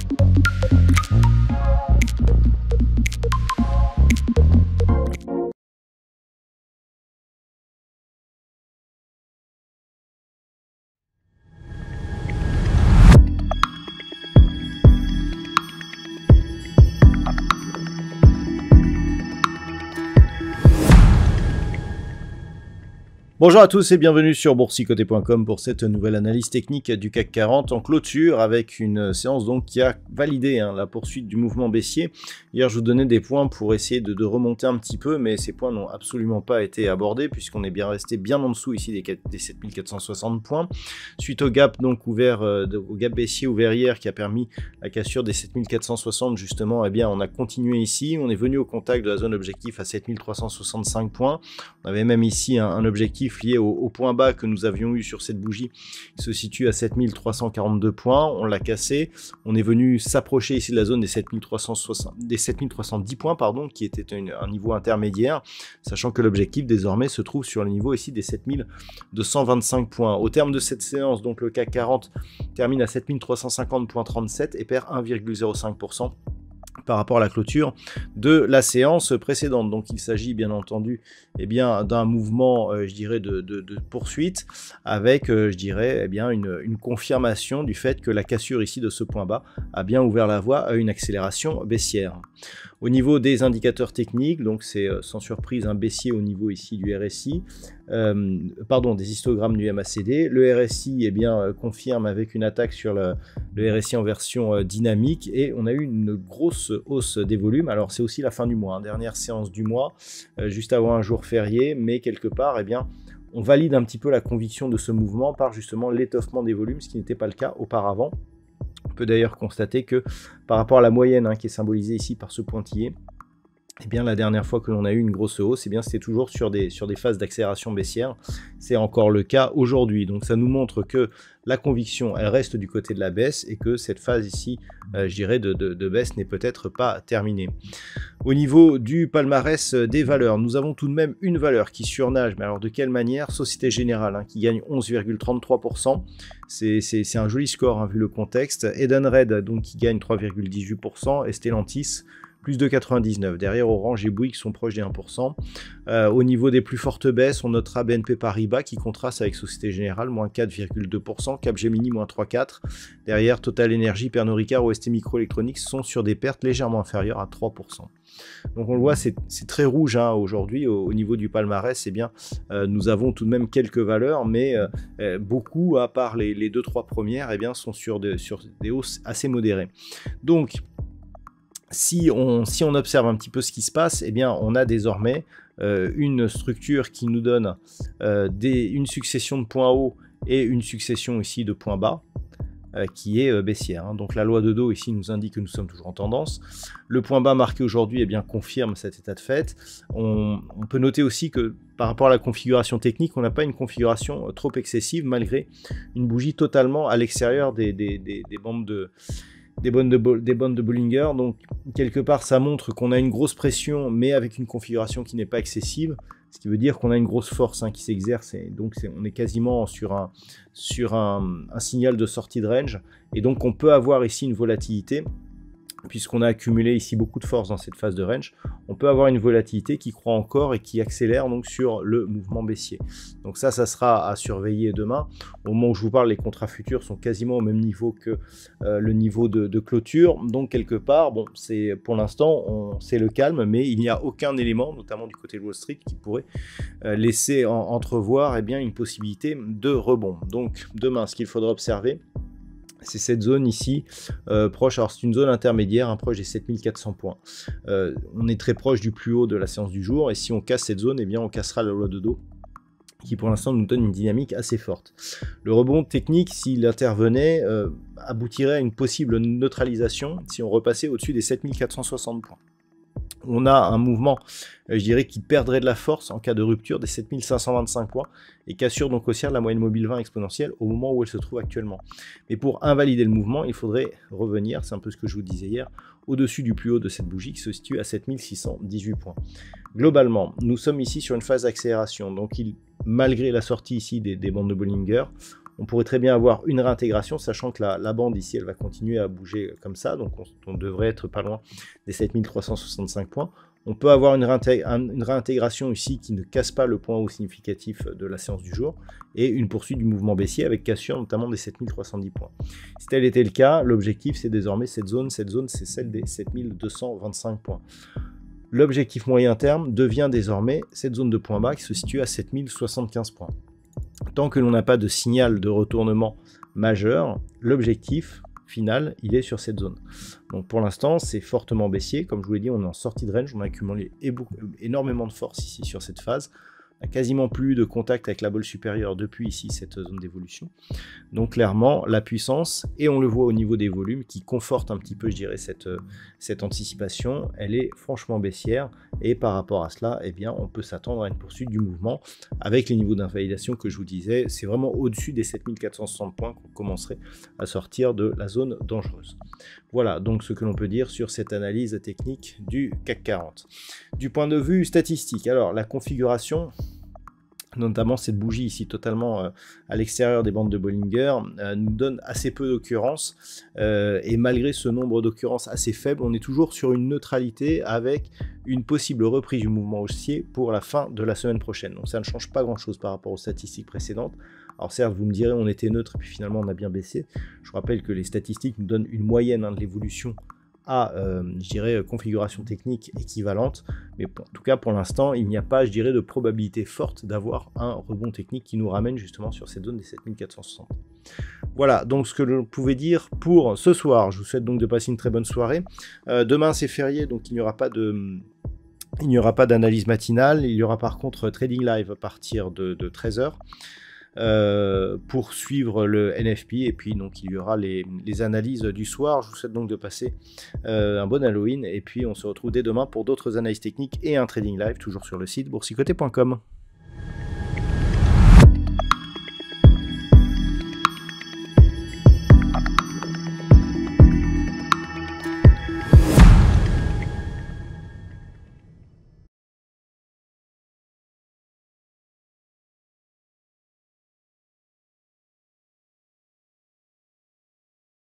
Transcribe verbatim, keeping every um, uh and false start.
Bonjour à tous et bienvenue sur boursicoté point com pour cette nouvelle analyse technique du C A C quarante en clôture avec une séance donc qui a validé hein, la poursuite du mouvement baissier. Hier je vous donnais des points pour essayer de, de remonter un petit peu, mais ces points n'ont absolument pas été abordés puisqu'on est bien resté bien en dessous ici des, des sept mille quatre cent soixante points. Suite au gap donc ouvert, euh, au gap baissier ouvert hier qui a permis la cassure des sept mille quatre cent soixante justement, eh bien on a continué ici, on est venu au contact de la zone objectif à sept mille trois cent soixante-cinq points. On avait même ici un, un objectif lié au, au point bas que nous avions eu sur cette bougie qui se situe à sept mille trois cent quarante-deux points, on l'a cassé, on est venu s'approcher ici de la zone des sept mille trois cent soixante, des sept mille trois cent dix points pardon, qui était une, un niveau intermédiaire, sachant que l'objectif désormais se trouve sur le niveau ici des sept mille deux cent vingt-cinq points. Au terme de cette séance, donc le C A C quarante termine à sept mille trois cent cinquante virgule trente-sept et perd un virgule zéro cinq pour cent par rapport à la clôture de la séance précédente. Donc il s'agit bien entendu eh bien d'un mouvement euh, je dirais de, de, de poursuite avec euh, je dirais eh bien une, une confirmation du fait que la cassure ici de ce point bas a bien ouvert la voie à une accélération baissière. Au niveau des indicateurs techniques, donc c'est euh, sans surprise un baissier au niveau ici du R S I, euh, pardon des histogrammes du M A C D. Le R S I eh bien euh, confirme avec une attaque sur le, le R S I en version euh, dynamique et on a eu une grosse hausse des volumes. Alors c'est aussi la fin du mois, hein, dernière séance du mois, euh, juste avant un jour férié, mais quelque part eh bien on valide un petit peu la conviction de ce mouvement par justement l'étoffement des volumes, ce qui n'était pas le cas auparavant. On peut d'ailleurs constater que par rapport à la moyenne hein, qui est symbolisée ici par ce pointillé, eh bien, la dernière fois que l'on a eu une grosse hausse, eh bien, c'était toujours sur des, sur des phases d'accélération baissière. C'est encore le cas aujourd'hui. Donc ça nous montre que la conviction, elle reste du côté de la baisse et que cette phase ici, euh, je dirais, de, de, de baisse n'est peut-être pas terminée. Au niveau du palmarès des valeurs, nous avons tout de même une valeur qui surnage. Mais alors de quelle manière? Société Générale hein, qui gagne onze virgule trente-trois pour cent. C'est un joli score hein, vu le contexte. Edenred donc qui gagne trois virgule dix-huit pour cent et Stellantis plus de quatre-vingt-dix-neuf. Derrière, Orange et Bouygues sont proches des un pour cent. Euh, au niveau des plus fortes baisses, on notera B N P Paribas qui contraste avec Société Générale, moins quatre virgule deux pour cent. Capgemini, moins trois virgule quatre pour cent. Derrière, Total Energy, Pernod Ricard, O S T Microelectronics sont sur des pertes légèrement inférieures à trois pour cent. Donc on le voit, c'est très rouge hein, aujourd'hui au, au niveau du palmarès. Eh bien, euh, nous avons tout de même quelques valeurs, mais euh, beaucoup, à part les, les deux trois premières, eh bien, sont sur, de, sur des hausses assez modérées. Donc, Si on, si on observe un petit peu ce qui se passe, eh bien, on a désormais euh, une structure qui nous donne euh, des, une succession de points hauts et une succession ici de points bas euh, qui est euh, baissière. Hein. Donc la loi de Dow ici nous indique que nous sommes toujours en tendance. Le point bas marqué aujourd'hui eh bien, confirme cet état de fait. On, on peut noter aussi que par rapport à la configuration technique, on n'a pas une configuration trop excessive malgré une bougie totalement à l'extérieur des, des, des, des bandes de... Des bandes, de, des bandes de Bollinger, donc quelque part ça montre qu'on a une grosse pression mais avec une configuration qui n'est pas excessive, ce qui veut dire qu'on a une grosse force hein, qui s'exerce et donc est, on est quasiment sur, un, sur un, un signal de sortie de range et donc on peut avoir ici une volatilité puisqu'on a accumulé ici beaucoup de force dans cette phase de range, on peut avoir une volatilité qui croît encore et qui accélère donc sur le mouvement baissier. Donc ça, ça sera à surveiller demain. Au moment où je vous parle, les contrats futurs sont quasiment au même niveau que euh, le niveau de, de clôture. Donc quelque part, bon, c'est pour l'instant, c'est le calme, mais il n'y a aucun élément, notamment du côté de Wall Street, qui pourrait euh, laisser en, entrevoir eh bien, une possibilité de rebond. Donc demain, ce qu'il faudra observer, c'est cette zone ici, euh, proche, alors c'est une zone intermédiaire, hein, proche des sept mille quatre cents points. Euh, on est très proche du plus haut de la séance du jour, et si on casse cette zone, eh bien on cassera la loi de Dow, qui pour l'instant nous donne une dynamique assez forte. Le rebond technique, s'il intervenait, euh, aboutirait à une possible neutralisation si on repassait au-dessus des sept mille quatre cent soixante points. On a un mouvement, euh, je dirais, qui perdrait de la force en cas de rupture des sept mille cinq cent vingt-cinq points et cassure donc haussière de la moyenne mobile vingt exponentielle au moment où elle se trouve actuellement. Mais pour invalider le mouvement, il faudrait revenir, c'est un peu ce que je vous disais hier, au-dessus du plus haut de cette bougie qui se situe à sept mille six cent dix-huit points. Globalement, nous sommes ici sur une phase d'accélération, donc il, malgré la sortie ici des, des bandes de Bollinger, on pourrait très bien avoir une réintégration, sachant que la, la bande ici, elle va continuer à bouger comme ça, donc on, on devrait être pas loin des sept mille trois cent soixante-cinq points. On peut avoir une, réintég une réintégration ici qui ne casse pas le point haut significatif de la séance du jour, et une poursuite du mouvement baissier avec cassure notamment des sept mille trois cent dix points. Si tel était le cas, l'objectif c'est désormais cette zone, cette zone c'est celle des sept mille deux cent vingt-cinq points. L'objectif moyen terme devient désormais cette zone de point bas qui se situe à sept mille soixante-quinze points. Tant que l'on n'a pas de signal de retournement majeur, l'objectif final, il est sur cette zone. Donc pour l'instant, c'est fortement baissier. Comme je vous l'ai dit, on est en sortie de range, on a accumulé énormément de force ici sur cette phase. On n'a quasiment plus de contact avec la bolle supérieure depuis ici, cette zone d'évolution. Donc clairement, la puissance, et on le voit au niveau des volumes, qui conforte un petit peu, je dirais, cette, cette anticipation, elle est franchement baissière. Et par rapport à cela, eh bien, on peut s'attendre à une poursuite du mouvement avec les niveaux d'invalidation que je vous disais. C'est vraiment au-dessus des sept mille quatre cent soixante points qu'on commencerait à sortir de la zone dangereuse. Voilà donc ce que l'on peut dire sur cette analyse technique du C A C quarante. Du point de vue statistique, alors la configuration, notamment cette bougie ici totalement euh, à l'extérieur des bandes de Bollinger, euh, nous donne assez peu d'occurrences, euh, et malgré ce nombre d'occurrences assez faible, on est toujours sur une neutralité avec une possible reprise du mouvement haussier pour la fin de la semaine prochaine. Donc ça ne change pas grand chose par rapport aux statistiques précédentes. Alors certes, vous me direz on était neutre et puis finalement on a bien baissé. Je rappelle que les statistiques nous donnent une moyenne hein, de l'évolution à, euh, je dirais, configuration technique équivalente. Mais en tout cas, pour l'instant, il n'y a pas, je dirais, de probabilité forte d'avoir un rebond technique qui nous ramène justement sur cette zone des sept mille quatre cent soixante. Voilà, donc ce que je pouvais dire pour ce soir. Je vous souhaite donc de passer une très bonne soirée. Euh, demain, c'est férié, donc il n'y aura pas de... Il n'y aura pas d'analyse matinale. Il y aura par contre Trading Live à partir de, de treize heures. Euh, pour suivre le N F P, et puis donc il y aura les, les analyses du soir. Je vous souhaite donc de passer euh, un bon Halloween, et puis on se retrouve dès demain pour d'autres analyses techniques et un trading live toujours sur le site boursicoté point com.